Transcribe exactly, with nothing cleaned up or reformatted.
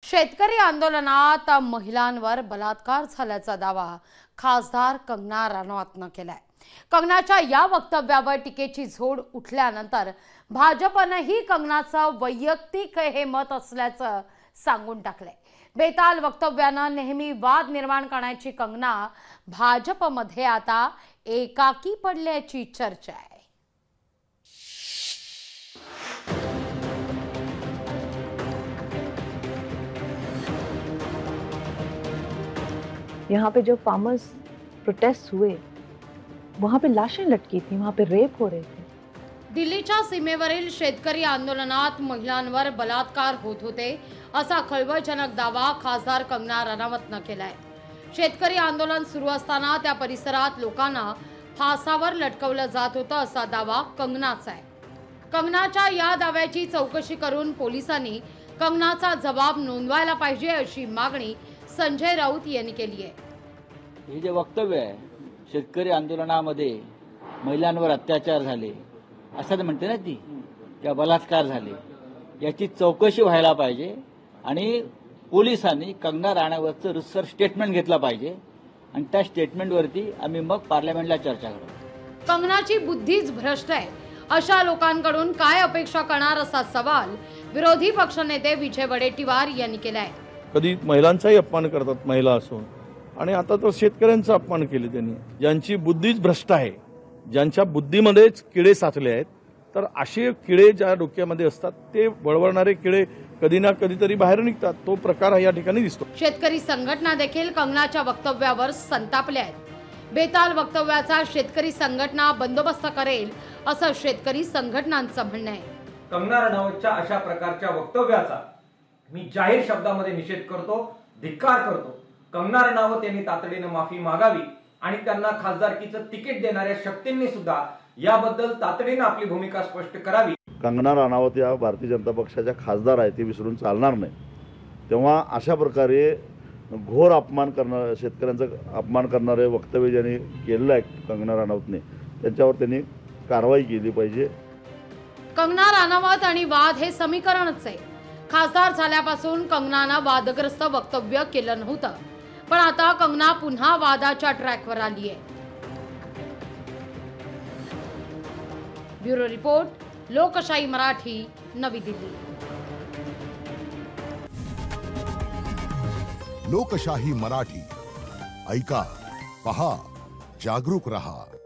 शेतकरी आंदोलनात महिलांवर बलात्कार झाल्याचा दावा खासदार कंगना राणावतनं केलाय। कंगनाच्या या वक्तव्यावर टीकेची झोड उठल्यानंतर भाजपनेही कंगनाचं वैयक्तिक हे मत असल्याचं सांगून टाकलंय। बेताल वक्तव्यानं नेहमी वाद निर्माण करण्याची कंगना भाजपमध्ये आता एकाकी पडल्याची चर्चा आहे। यहाँ पे जो फार्मर्स प्रोटेस्ट हुए वहाँ पे लाशें लटकी थी, वहाँ पे रेप हो रहे थे। दिल्लीच्या सीमेवरील शेतकरी आंदोलनात महिलांवर बलात्कार होत होते असा खळबळजनक दावा खासदार कंगना राणावतनं केलाय। शेतकरी आंदोलन सुरू असताना त्या परिसरात लोकांना फासावर लटकवलं जात होतं असा दावा कंगनाचा आहे। कंगनाच्या या दाव्याची चौकशी करून पोलिसांनी कंगनाचा जबाब नोंदवायला पाहिजे अशी मागणी संजय राऊत यांनी केली आहे। हे जे वक्तव्य आहे शेतकरी आंदोलनामध्ये महिलांवर अत्याचार झाले असं म्हणते ना ती, किंवा बलात्कार झाले, याची चौकशी व्हायला पाहिजे आणि पोलिसांनी कंगना राणावतचं रितसर स्टेटमेंट घेतलं पाहिजे आणि त्या स्टेटमेंटवरती आम्ही मग पार्लमेंटला चर्चा करू। कंगनाची बुद्धीच भ्रष्ट आहे अशा लोकांकडून काय अपेक्षा करणार असा सवाल विरोधी पक्षनेते विजय वडेट्टीवार यांनी केलाय। कधी महिलांचाही अपमान करतात महिला असून, आणि आता तर शेतकऱ्यांचा अपमान केले त्यांनी। ज्यांची बुद्धीच भ्रष्ट आहे, ज्यांच्या बुद्धीमध्येच किडे साचले आहेत, तर असे किडे ज्या डोक्यामध्ये असतात ते वळवणारे किडे कधी ना कधीतरी बाहेर निघतात। तो प्रकार या ठिकाणी दिसतो। शेतकरी संघटना देखील कंगनाच्या वक्तव्यावर संतापल्या आहेत। बेताल वक्तव्याचा शेतकरी संघटना बंदोबस्त करेल असं शेतकरी संघटनांचं म्हणणं आहे। कंगना राणावतच्या अशा प्रकारच्या वक्तव्याचा मी जाहीर शब्दामध्ये निषेध करतो, धिक्कार करतो। कंगना राणावत यांनी तातडीने माफी मागावी आणि त्यांना खासदारकीचं तिकीट देणाऱ्या शक्तींनी सुद्धा याबद्दल तातडीने आपली भूमिका स्पष्ट करावी। कंगना राणावत या भारतीय जनता पक्षाच्या खासदार आहेत, ते विसरून चालणार नाही। तेव्हा अशा प्रकारे घोर अपमान करणारे, शेतकऱ्यांचा अपमान करणारे वक्तव्य ज्यांनी केलेलं आहे कंगना राणावतने, त्यांच्यावर त्यांनी कारवाई केली पाहिजे। कंगना राणावत आणि वाद हे समीकरणच आहे। खासदार झाल्यापासून कंगनानं वादग्रस्त वक्तव्य केलं नव्हतं, पण आता कंगना पुन्हा वादाच्या ट्रॅकवर आली आहे। ब्युरो रिपोर्ट, लोकशाही मराठी, नवी दिल्ली। लोकशाही मराठी ऐका, पहा, जागरूक रहा।